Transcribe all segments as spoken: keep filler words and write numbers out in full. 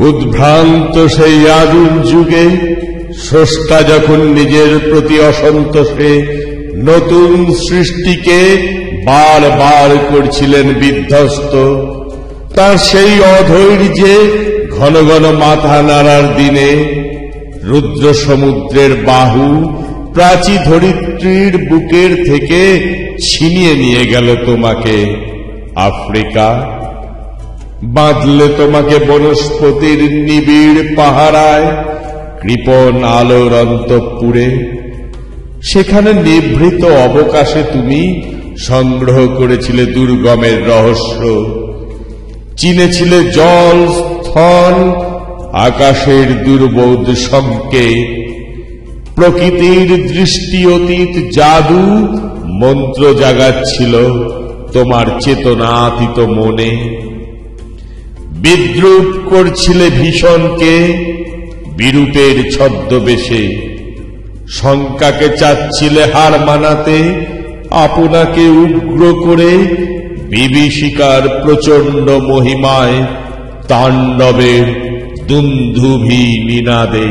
উদ্ভ্রান্ত সেই আদিম যুগে স্রষ্টা যখন নিজের প্রতি অসন্তোষে নতুন সৃষ্টিকে বার বার করছিলেন বিধ্বস্ত, তার সেই অধৈর্যে ঘন ঘন মাথা নাড়ার দিনে রুদ্র সমুদ্রের বাহু প্রাচী ধরিত্রীর বুকের থেকে ছিনিয়ে নিয়ে গেল তোমাকে আফ্রিকা, বাঁধলে তোমাকে বনস্পতির নিবিড় পাহারায় কৃপণ আলোর অন্তঃপুরে। সেখানে নিভৃত অবকাশে তুমি সংগ্রহ করেছিলে দুর্গমের রহস্য, চিনেছিলে জল স্থল আকাশের দুর্বোধ সংকেত, প্রকৃতির দৃষ্টি অতীত জাদু মন্ত্র জাগাচ্ছিল তোমার চেতনাতীত মনে। বিদ্রুপ করছিলে ভীষণকে বিরূপের ছদ্মবেশে, শঙ্কাকে চাচ্ছিলে হার মানাতে আপনাকে উগ্র করে বিভীষিকার প্রচণ্ড মহিমায় তাণ্ডবের দুন্ধুভি নিনাদে।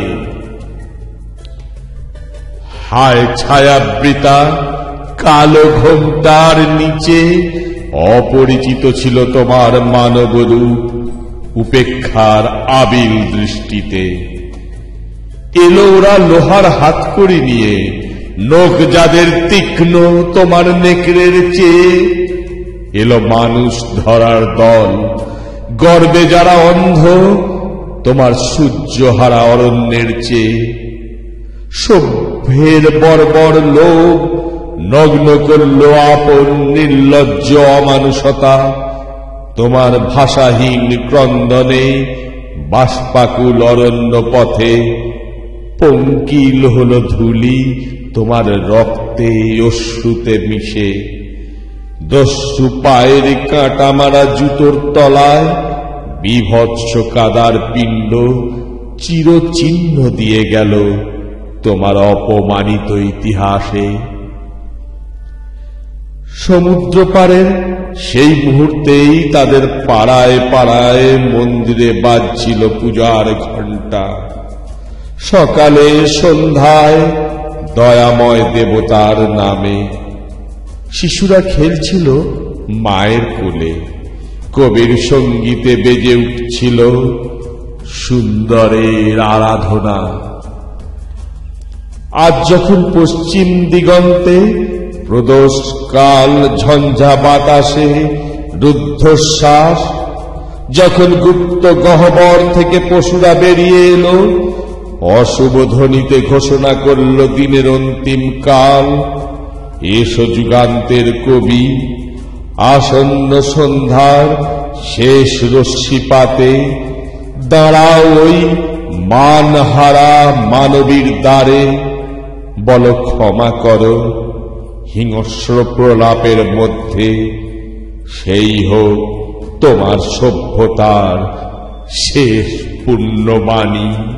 হায় ছায়াবৃতা কালো ঘোমটার নিচে অপরিচিত ছিল তোমার মানবরূপ উপেক্ষার আবিল দৃষ্টিতে। এলো ওরা লোহার হাতকড়ি নিয়ে, নখ যাদের তীক্ষ্ণ তোমার নেকড়ের চেয়ে। এলো মানুষ ধরার দল, গর্বে যারা অন্ধ তোমার সূর্যহারা অরণ্যের চেয়ে। সভ্যের বর্বর লোভ নগ্ন করল আপন নির্লজ্জ অমানুষতা তোমার ভাষাহীন ক্রন্দনে বাষ্পাকুল অরণ্য পথে। পঙ্কিল হল ধূলি তোমার রক্তে অশ্রুতে মিশে, দস্যু পায়ের কাঁটা মারা জুতোর তলায় বিভৎস কাদার পিণ্ড চিরচিহ্ন দিয়ে গেল তোমার অপমানিত ইতিহাসে। সমুদ্র পারের সেই মুহূর্তেই তাদের পাড়ায় পাড়ায় মন্দিরে বাজছিল পূজার ঘণ্টা। সকালে সন্ধ্যায় দয়াময় দেবতার নামে শিশুরা খেলছিল মায়ের কোলে, কবির সঙ্গীতে বেজে উঠছিল সুন্দরের আরাধনা। আজ যখন পশ্চিম দিগন্তে প্রদোষ কাল ঝঞ্ঝা বাতাসে রুদ্ধশ্বাস, যখন গুপ্ত গহ্বর থেকে পশুরা বেরিয়ে এলো, অশুভ ধ্বনিতে ঘোষণা করল দিনের অন্তিম কাল। এসো যুগান্তের কবি, আসন্ন সন্ধ্যার শেষ রশ্মিপাতে দাঁড়াও ওই মানহারা মানবীর দ্বারে। বল ক্ষমা করো হিংস্র প্রলাপের মধ্যে, সেই হোক তোমার সভ্যতার শেষ পুণ্যবাণী।